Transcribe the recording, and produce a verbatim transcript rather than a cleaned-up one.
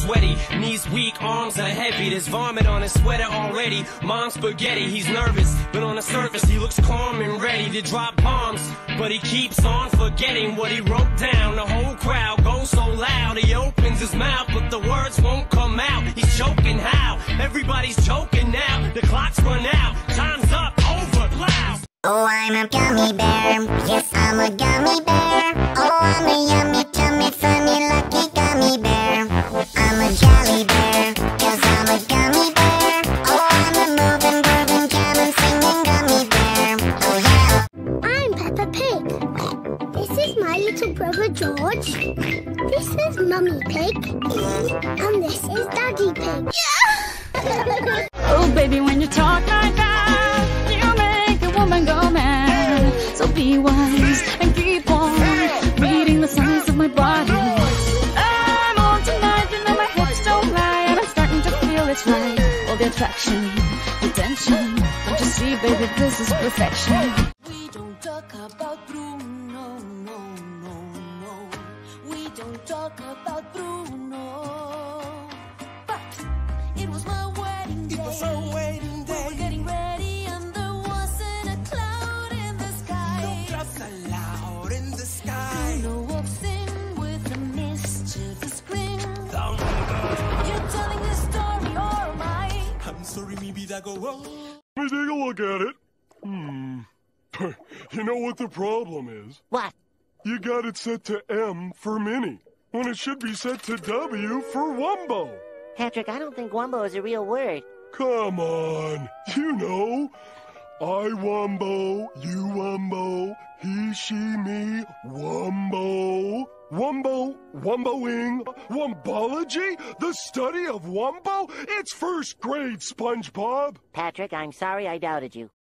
sweaty, knees weak, arms are heavy. There's vomit on his sweater already. Mom's spaghetti, he's nervous, but on the surface he looks calm and ready to drop bombs. But he keeps on forgetting what he wrote down. The whole crowd goes so loud, he opens his mouth, but the words won't come out. He's choking how? Everybody's choking now. The clock's run out, time's up, over, loud. Oh, I'm a gummy bear. Yes, I'm a gummy bear. Oh, I'm a yummy, tummy, funny, lucky gummy bear. I'm a jolly bear, cause I'm a gummy bear. Oh, I'm a moving, grooving, jamming, singing gummy bear. Oh, yeah. I'm Peppa Pig. This is my little brother George. This is Mummy Pig. And this is Daddy Pig. Yeah! Oh, baby, when you talk like that, you make a woman go mad. So be wise and keep on reading the signs of my body. I'm on tonight, you know my hips don't lie, and I'm starting to feel it's right. All the attraction, the tension. Don't you see, baby, this is perfection. We don't talk about Bruno, no, no, no. We don't talk about Bruno. But it was my wedding day. It was our wedding day. We were getting ready and there wasn't a cloud in the sky. No clouds allowed in the sky. Bruno walks in with a mischievous grin. Down You're telling this story or am I? I'm sorry, maybe that go wrong. Let me take a look at it. Hmm. You know what the problem is? What? You got it set to M for Minnie, when it should be set to W for Wombo. Patrick, I don't think wombo is a real word. Come on. You know. I wombo, you wombo, he, she, me, wombo. Wombo, womboing, wombology? The study of wombo? It's first grade, SpongeBob. Patrick, I'm sorry I doubted you.